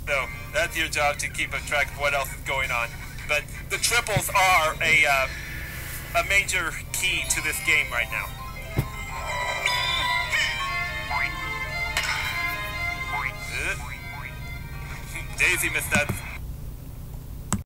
So that's your job to keep a track of what else is going on. But the triples are a major key to this game right now. Daisy missed that